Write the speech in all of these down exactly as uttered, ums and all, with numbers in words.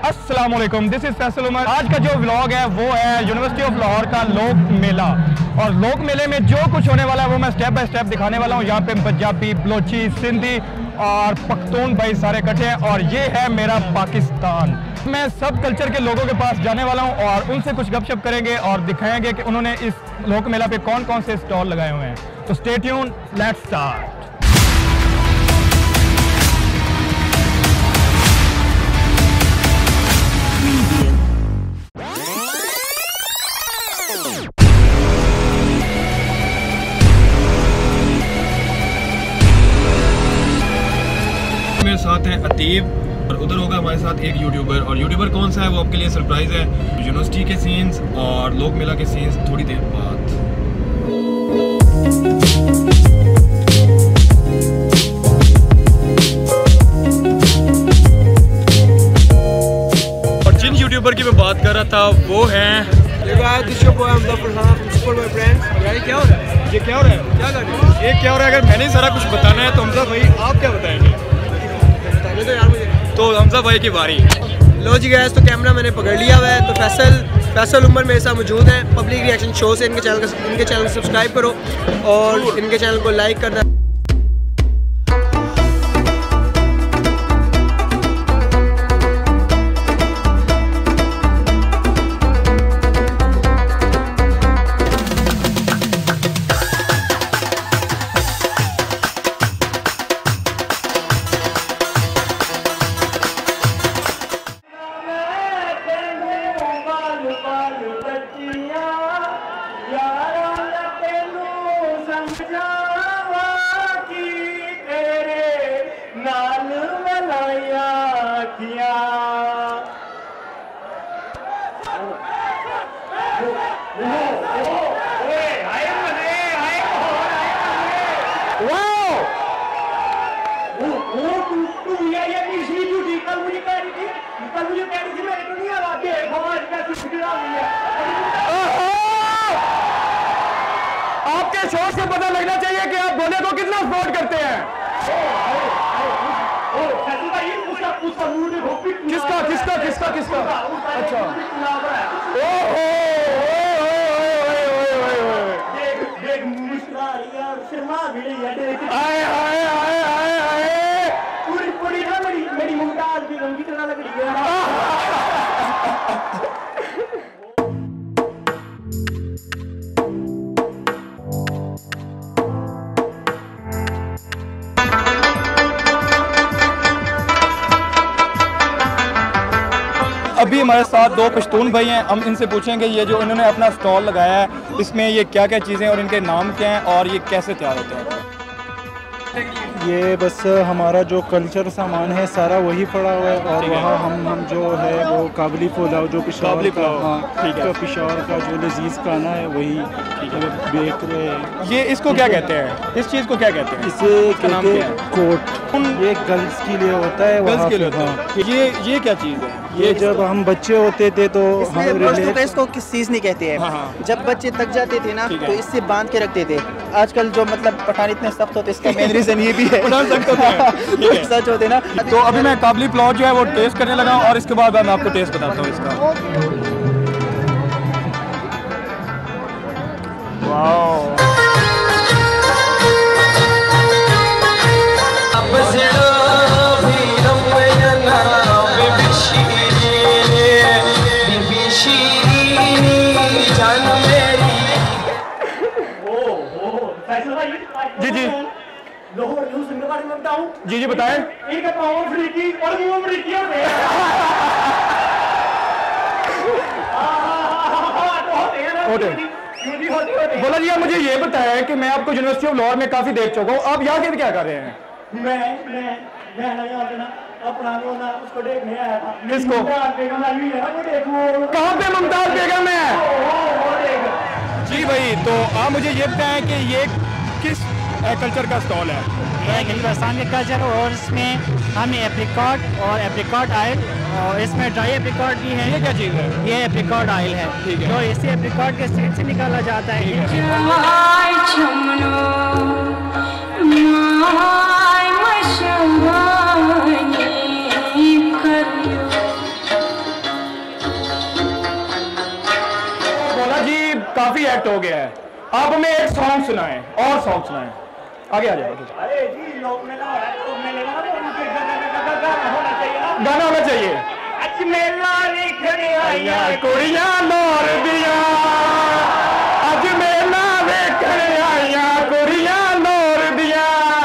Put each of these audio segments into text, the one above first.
अस्सलाम वालेकुम, this is Faisal Umar. आज का जो व्लॉग है वो है यूनिवर्सिटी ऑफ लाहौर का लोक मेला। और लोक मेले में जो कुछ होने वाला है वो मैं स्टेप बाय स्टेप दिखाने वाला हूँ। यहाँ पे पंजाबी, बलोची, सिंधी और पख्तून भाई सारे इकट्ठे हैं और ये है मेरा पाकिस्तान। मैं सब कल्चर के लोगों के पास जाने वाला हूँ और उनसे कुछ गपशप करेंगे और दिखाएंगे कि उन्होंने इस लोक मेला पे कौन कौन से स्टॉल लगाए हुए हैं। तो स्टे ट्यून, लेट्स स्टार्ट। मेरे साथ हैं अतीब और उधर होगा हमारे साथ एक यूट्यूबर। और यूट्यूबर कौन सा है वो आपके लिए सरप्राइज है। यूनिवर्सिटी के सीन्स और लोक मेला के सीन्स थोड़ी देर बाद। और जिन यूट्यूबर की मैं बात कर रहा था वो हैं क्या हो रहा है, ये क्या हो रहा है, क्या कर रहे हो, ये क्या हो रहा है। अगर मैंने ही सारा कुछ बताना है तो हमजा भाई आप क्या बताएंगे। तो यार मुझे तो हमजा भाई की बारी। लो जी गैस, तो कैमरा मैंने पकड़ लिया हुआ है। तो फैसल फैसल उमर मेरे साथ मौजूद है पब्लिक रिएक्शन शो से। इनके चैनल का इनके चैनल को सब्सक्राइब करो और इनके चैनल को लाइक करना। आपके शोर से पता लगना चाहिए कि आप बोले को कितना सपोर्ट करते हैं। किसका किसका किसका किसका अच्छा पूरी पूरी ना मेरी मेरी मुमताज भी रंगी तरह लग रही है। अभी हमारे साथ दो पश्तून भाई हैं, हम इनसे पूछेंगे ये जो इन्होंने अपना स्टॉल लगाया है इसमें ये क्या क्या चीज़ें और इनके नाम क्या हैं और ये कैसे तैयार होते हैं। ये बस हमारा जो कल्चर सामान है सारा वही पड़ा हुआ है और वहाँ हम हम जो है वो काबली पुलाव जो पिशावर का, हाँ ठीक है, पिशावर का जो लजीज खाना है वही बेक रहे हैं। ये इसको क्या कहते हैं, इस चीज़ को क्या कहते हैं। इसे नाम कहते क्या हैं कोट। ये गर्ल्स के लिए होता है, गर्ल्स के लिए वहाँ होता पे, है। ये ये क्या चीज़ है। ये जब हम बच्चे होते थे तो हम रिलेट इसको किस चीज़ नहीं कहते हैं। हाँ, हाँ। जब बच्चे थक जाते थे ना तो इससे बांध के रखते थे। आजकल जो मतलब पठान इतने सख्त होते इसका मेन रीजन ये भी है। पठान सख्त होते हैं। सच होते ना। तो अभी मैं काबली पुलाव जो है वो टेस्ट करने लगा और इसके बाद मैं आपको टेस्ट बताता हूँ इसका। वाओ, जी जी लाहौर न्यूज़ के बारे में बताऊं। जी जी बताएं। इनका पावर अफ्रीकी और मुंह अफ्रीकी होते हैं। बोला जी, आप मुझे ये बताया कि मैं आपको यूनिवर्सिटी ऑफ लाहौर में काफी देख चुका हूँ, आप यहाँ के क्या कर रहे हैं। मैं मैं मैं ना यहाँ पे ना अपना वो ना उसको देखने आया था। किसको? बेगम आई हुई है ना, वो देखो कहाँ पे मुमताज बेगम है। जी भाई, तो आप मुझे ये बताएं कि ये किस कल्चर का स्टॉल है। है हिंदुस्तान के कल्चर और इसमें हमने एप्रिकॉट और एप्रिकॉट आयल और इसमें ड्राई एप्रिकॉट भी है। ये क्या चीज़ है? ये एप्रिकॉट आयल है। ठीक है। तो इसे एप्रिकॉट के सीड से निकाला जाता है। काफी एक्ट हो गया है, आप हमें एक सॉन्ग सुनाएं, और सॉन्ग सुनाएं। आगे आ जाओ। अरे जी लोक मेला हो रहा है, तो मेले में ना उनके गाना होना चाहिए ना, गाना होना चाहिए। अज मेला देखने आइया कुड़ियां नौर दिया, अज मेला देखने आइया कुड़ियां नौर दिया।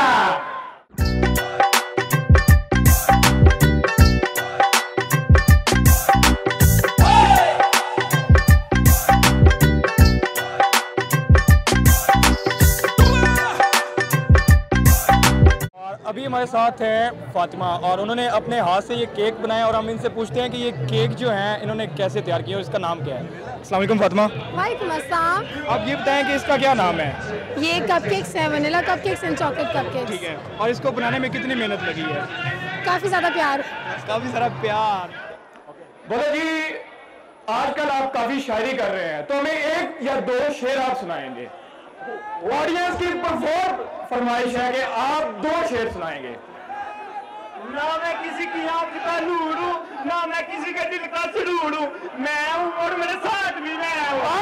अभी हमारे साथ है फातिमा और उन्होंने अपने हाथ से ये केक बनाया और हम इनसे पूछते हैं कि ये केक जो है इन्होंने कैसे तैयार किया और इसका नाम क्या है। अस्सलाम वालेकुम फातिमा। वालेकुम अस्सलाम। आप ये बताएं कि इसका क्या नाम है। ये कपकेक्स है, vanilla cupcakes and chocolate cupcakes. ठीक है, और इसको बनाने में कितनी मेहनत लगी है। काफ़ी ज़्यादा प्यार काफ़ी सारा प्यार। बोलो जी, आजकल आप काफ़ी शायरी कर रहे हैं, तो हमें एक या दो शेर आप सुनाएंगे। ऑडियंस की परफॉर्म फरमाइश है कि आप दो शेर सुनाएंगे। ना मैं किसी की आंख का नूर हूं, ना मैं किसी के दिल का सुरूर हूं, मैं हूं और मेरे साथ भी मैं हूं।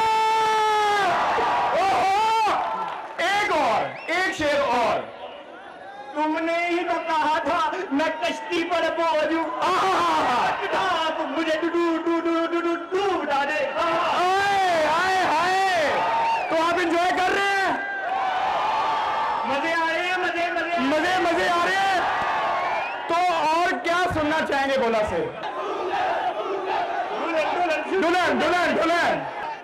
ओहो! एक और, एक शेर और। तुमने ही तो कहा था मैं कश्ती पर बोझ हूं, आप मुझे डूडू डूडू डूडू डूबा दे। आए आए हाय, तो आप इंजॉय कर रहे हैं, मजे आ रहे हैं, मजे मजे मजे मजे आ रहे हैं। तो और क्या सुनना चाहेंगे बोला से। दुल्हन दुल्हन दुल्हन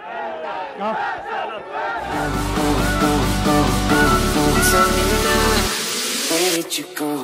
Tell me now, where did you go?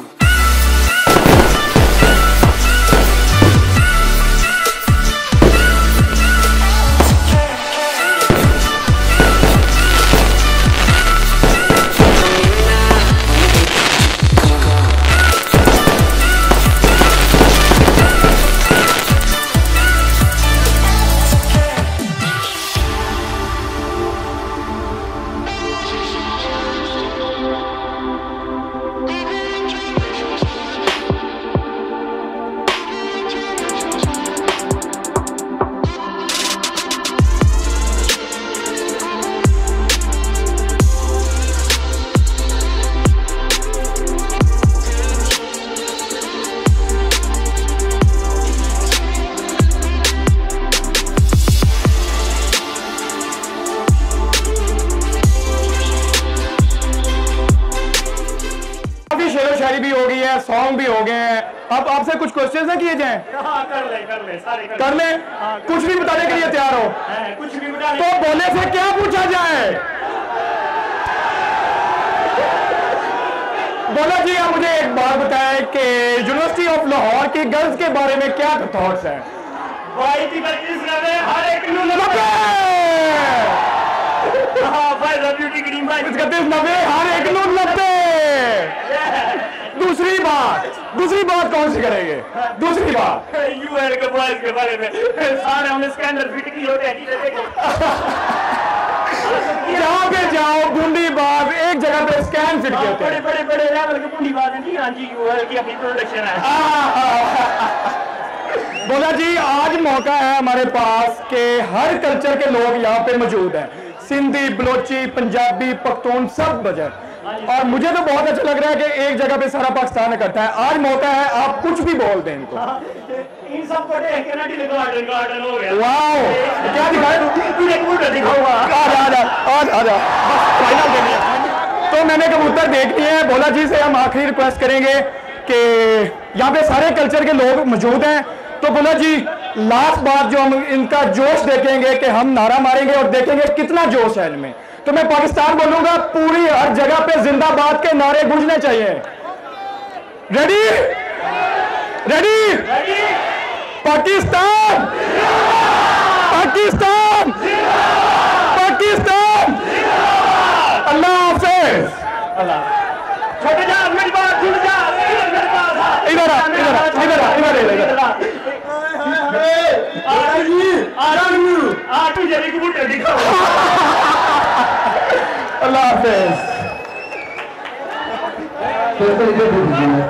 भी हो गई है, सॉन्ग भी हो गए हैं। अब आपसे कुछ क्वेश्चन है किए जाएं। हाँ, कर ले कर ले सारे कर, कर ले। हाँ, कुछ भी बताने के लिए तैयार हो। है, कुछ भी बता तो बोले से क्या पूछा जाए। बोला जी, आप मुझे एक बात बताएं कि यूनिवर्सिटी ऑफ लाहौर की गर्ल्स के बारे में क्या थॉट्स हैं। भाई की पच्चीस नब्बे हर एक नब्बे हर एक नब्बे। दूसरी बात दूसरी बात कौन सी करेंगे। दूसरी बात यूएल के बॉयज के बारे में सारे हमने स्कैंडल फिट की होते हैं। जहाँ पे जाओ बूंदी बात एक जगह पे स्कैन फिट किए होते हैं। बड़े बड़े बड़े लेवल के बूंदी बात है जी। हाँ जी, यूएल की अपनी प्रोडक्शन है। बोला जी, आज मौका है हमारे पास कि हर कल्चर के लोग यहाँ पे मौजूद हैं। सिंधी, बलोची, पंजाबी, पख्तून सब वजह। और मुझे तो बहुत अच्छा लग रहा है कि एक जगह पे सारा पाकिस्तान इकट्ठा है। आज मौका है, आप कुछ भी बोल दें इनको। इन सबको देख के ना दिल गार्डन गार्डन हो गया। वाओ, क्या दिखाए तूने कबूतर दिखाऊंगा। आजा आजा आजा आजा, फाइनल देनी है। तो मैंने कबूतर देख लिए हैं। भोला जी से हम आखिरी रिक्वेस्ट करेंगे कि यहाँ पे सारे कल्चर के लोग मौजूद हैं। तो भोला जी, लास्ट बात जो हम इनका जोश देखेंगे कि हम नारा मारेंगे और देखेंगे कितना जोश है इनमें। तो मैं पाकिस्तान बोलूंगा, पूरी हर जगह पे जिंदाबाद के नारे गूंजने चाहिए। Ready ready Pakistan Pakistan Pakistan. अल्लाह हाफिज। छोटे जा, मेरी बात सुन जा। इधर आ इधर आ इधर आ इधर इधर आ। तुझे भी कबूतर दिखाओ। अल्लाह हाफिज।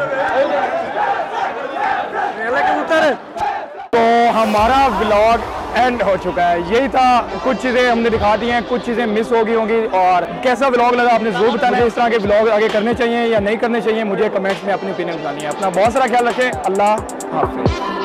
तो हमारा व्लॉग एंड हो चुका है। यही था, कुछ चीज़ें हमने दिखा दी हैं, कुछ चीज़ें मिस हो गई होंगी। और कैसा व्लॉग लगा आपने ज़रूर बताना है। इस तरह के व्लॉग आगे करने चाहिए या नहीं करने चाहिए, मुझे कमेंट्स में अपनी ओपिनियन बतानी है। अपना बहुत सारा ख्याल रखें। अल्लाह हाफिज़।